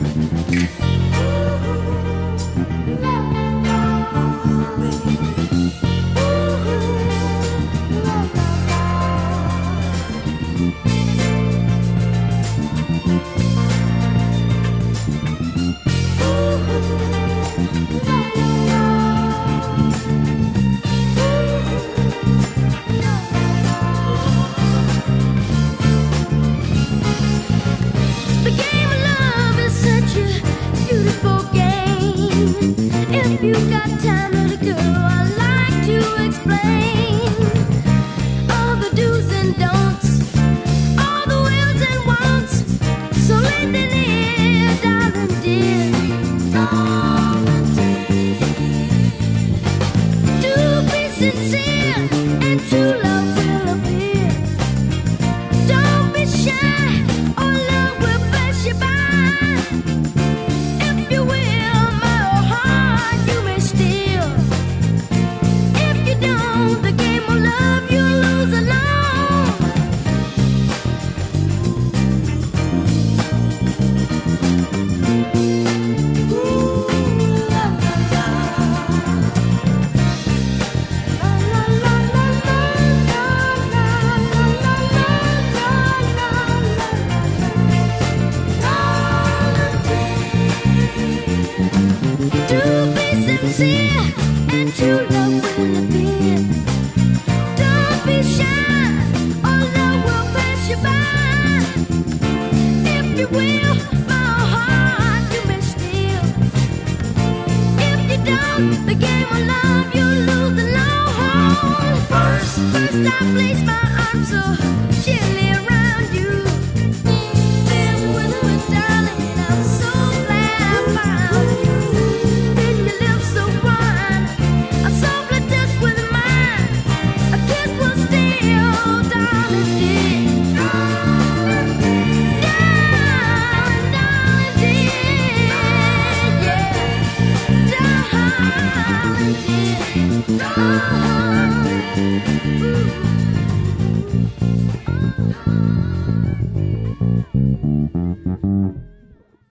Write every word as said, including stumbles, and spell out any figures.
You got time, little girl, I'd like to explain all the do's and don'ts, all the wills and wants. So lend an ear, darling dear, darling dear. Do be sincere, and true love will appear. Don't be shy, or love will pass you by. If you will, the game of love you lose alone. Ooh, la, la, la. La, la, la, la, la, la, la, la, la, la, la, la. Do be sincere, and true love will appear. Don't be shy, or love will pass you by. If you will, my heart you may steal. If you don't, the game of love you lose alone. First, first I place my arms so gently around you. Then whisper, darling, I'm so glad I found you. Then your lips so wide, I softly touch with mine. A kiss will steal, darling dear, darling dear, darling, darling dear, yeah, darling dear, darling.